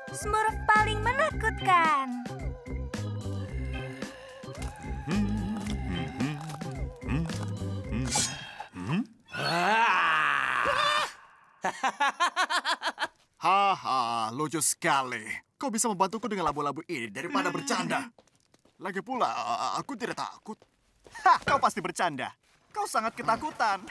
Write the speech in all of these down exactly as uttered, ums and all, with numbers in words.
Smurf paling menakutkan. Haha, lucu sekali. Kau bisa membantuku dengan labu-labu ini daripada bercanda. Lagi pula, aku tidak takut. Hah, kau pasti bercanda. Kau sangat ketakutan.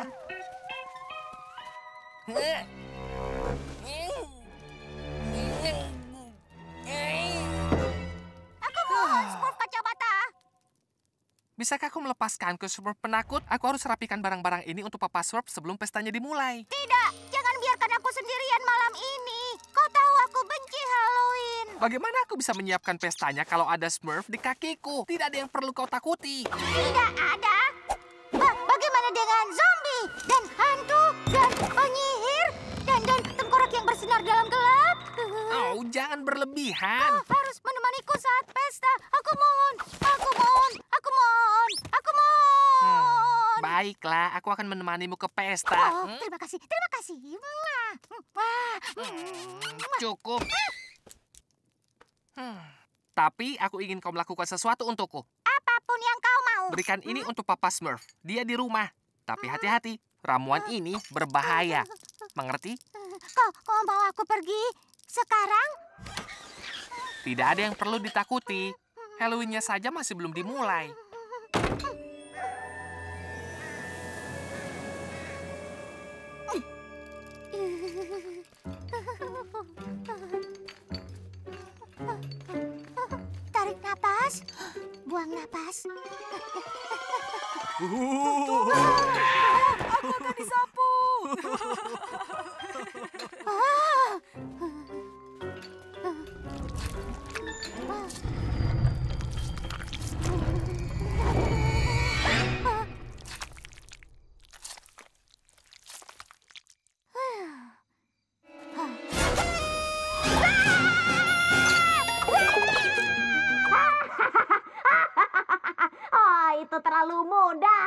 Aku mohon, Smurf kacamata. Bisakah aku melepaskanku, Smurf penakut? Aku harus rapikan barang-barang ini untuk Papa Smurf sebelum pestanya dimulai. Tidak, jangan biarkan aku sendirian malam ini. Kau tahu aku benci Halloween. Bagaimana aku bisa menyiapkan pestanya kalau ada Smurf di kakiku? Tidak ada yang perlu kau takuti. Tidak ada. Ba- bagaimana dengan zombie dan hantu dan penyihir dan dan tengkorak yang bersinar dalam gelap? Oh, jangan berlebihan. Kau harus menemaniku saat pesta. Aku mohon, aku mohon, aku mohon, aku mohon. Hmm, baiklah, aku akan menemanimu ke pesta. Oh, Hmm? terima kasih, terima kasih. Mwah, mwah, Hmm, cukup. Hmm. Tapi aku ingin kau melakukan sesuatu untukku. Apapun yang kau mau. Berikan ini untuk Papa Smurf. Dia di rumah. Tapi hati-hati, ramuan ini berbahaya. Mengerti? Kau, kau mau aku pergi sekarang? Tidak ada yang perlu ditakuti. Halloween-nya saja masih belum dimulai. Tarik napas, buang napas. Aku akan disapu. Ah. Oh, itu terlalu mudah.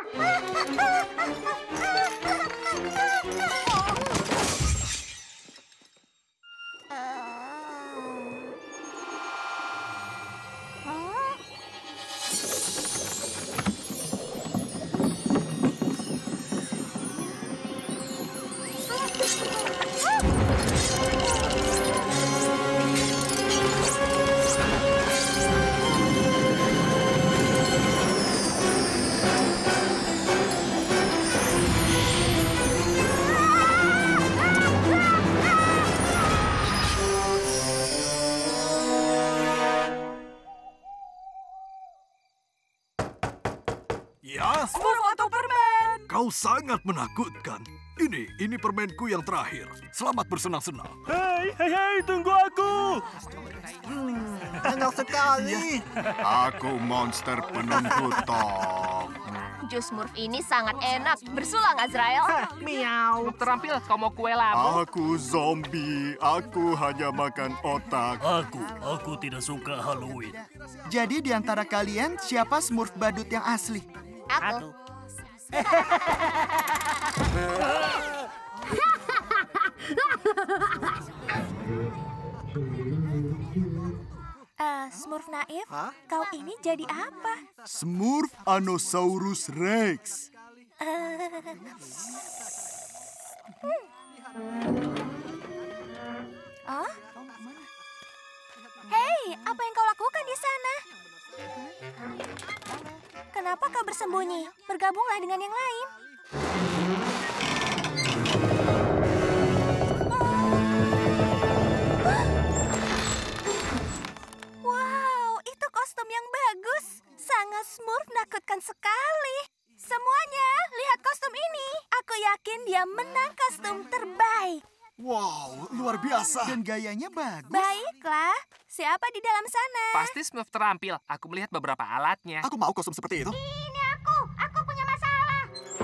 Ya, Smurf atau permen? kau sangat menakutkan. Ini, ini permenku yang terakhir. Selamat bersenang-senang. Hei, hei, hei, tunggu aku! Enak sekali. Aku monster penunggu top. Jus Smurf ini sangat enak. Bersulang, Azrael. Miau. Terampil, kau mau kue labu? Aku zombie. Aku hanya makan otak. Aku, aku tidak suka Halloween. Jadi di antara kalian siapa Smurf badut yang asli? Aku. Eh, Smurf naif, kau ini jadi apa? Smurf Anosaurus Rex. Oh? Hei, apa yang kau lakukan di sana? Kenapa kau bersembunyi? Bergabunglah dengan yang lain. Wow, itu kostum yang bagus. Sangat Smurf menakutkan sekali. Semuanya, lihat kostum ini. Aku yakin dia menang kostum terbaik. Wow, luar biasa. Dan gayanya bagus. Baiklah, siapa di dalam sana? Pasti Smurf terampil. Aku melihat beberapa alatnya. Aku mau kostum seperti itu. Ini aku, aku punya masalah.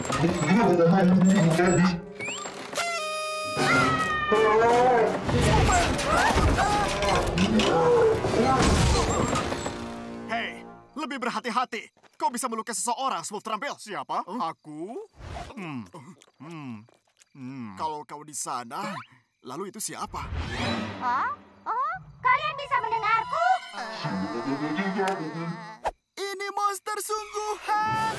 Hei, lebih berhati-hati. Kau bisa melukai seseorang, Smurf terampil. Siapa? Aku? Hmm. Hmm. Hmm. Kalau kau di sana, lalu itu siapa? Oh, oh, Ini monster sungguhan.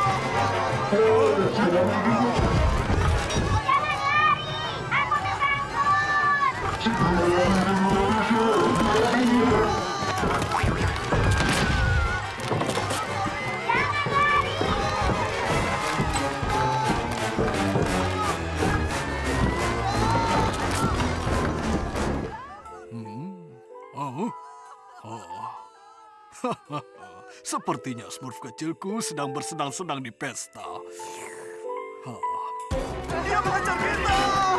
Oh, oh. Sepertinya Smurf kecilku sedang bersenang-senang di pesta. Dia mengejar kita!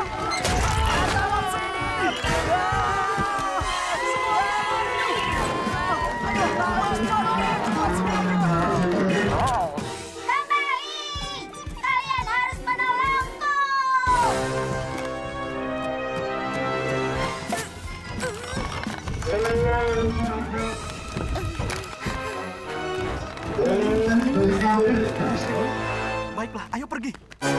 Kembali! Kalian harus menolongku! Baiklah, ayo pergi.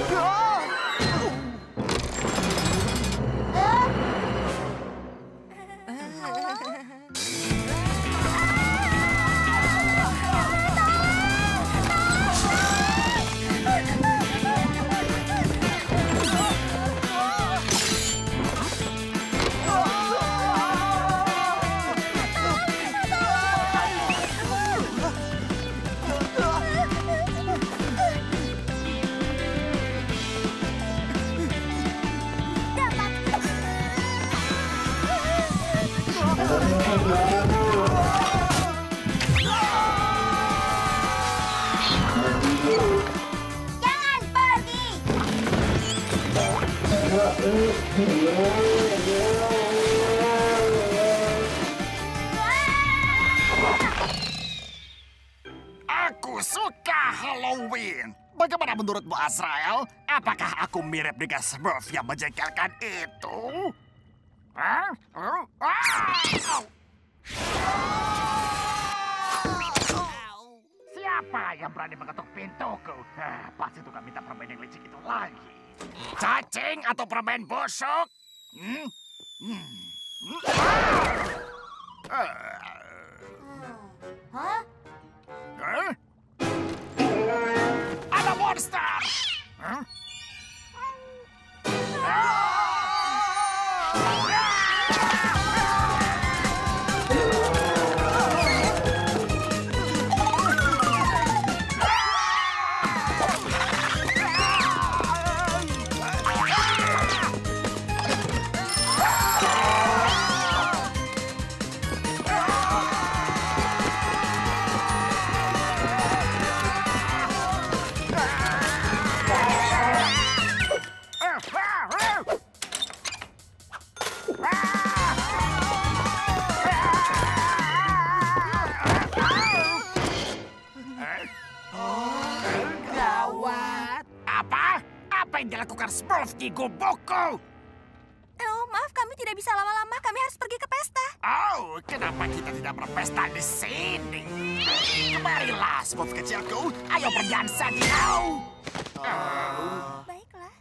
Jangan pergi! Aku suka Halloween. Bagaimana menurutmu, Azrael? Apakah aku mirip dengan Smurf yang menjengkelkan itu? Hah? Oh, ah! Siapa yang berani mengetuk pintuku? Ah, pasti tukang minta permen yang licik itu lagi. Cacing atau permen busuk? Hmm? Hmm. Hmm. Ah! Hah? Hah? Ada monster! Hah? Gawat. Apa? Apa yang dilakukan Smurf di gubukku? Oh, maaf, kami tidak bisa lama-lama. Kami harus pergi ke pesta. Oh, kenapa kita tidak berpesta di sini? Kemarilah, Smurf kecilku. Ayo berdansa di laut. Oh. Baiklah.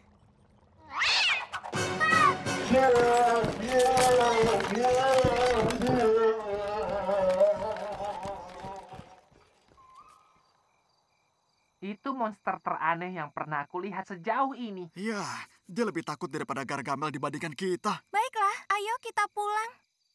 Itu monster teraneh yang pernah aku lihat sejauh ini. Ya, dia lebih takut daripada Gargamel dibandingkan kita. Baiklah, ayo kita pulang.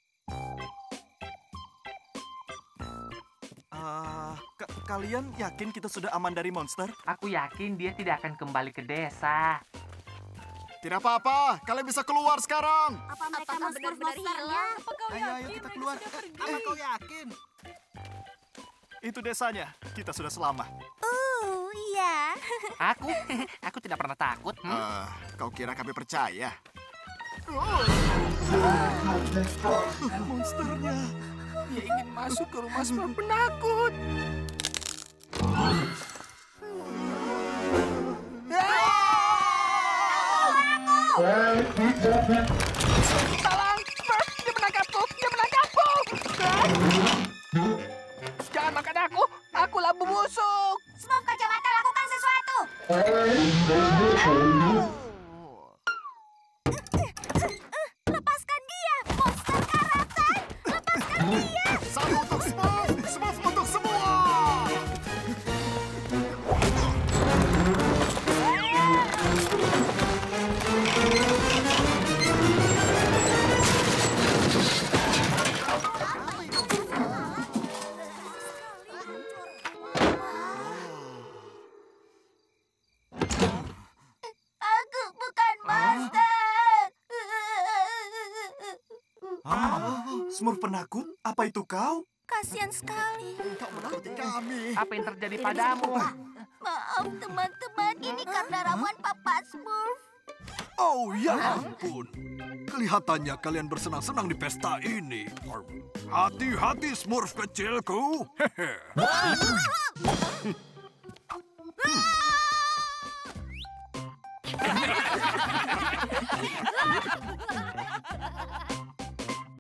Ah, ka- kalian yakin kita sudah aman dari monster? Aku yakin dia tidak akan kembali ke desa. Tidak apa-apa, kalian bisa keluar sekarang. Apa mereka Apakah benar-benar hilang? Ayo, ayo kita keluar. Apa kau yakin? Itu desanya, kita sudah selamat. Uh, iya. Aku, aku tidak pernah takut. Hmm? Ah, kau kira kami percaya? Monsternya. Dia ingin masuk ke rumah Smurf penakut. Tolong, Smurf, dia menangkapku, dia menangkapku. Jangan makan aku, aku labu busuk. Smurf kacamata, lakukan sesuatu. Lepaskan dia, monster karatan. Lepaskan dia. Satu untuk Smurf. Ah, Smurf penakut? Apa itu kau? Kasihan sekali. Apa yang terjadi padamu? Maaf teman-teman, ini karena ramuan Papa Smurf. Oh ya ampun. Kelihatannya kalian bersenang-senang di pesta ini. Hati-hati Smurf kecilku. Hehe.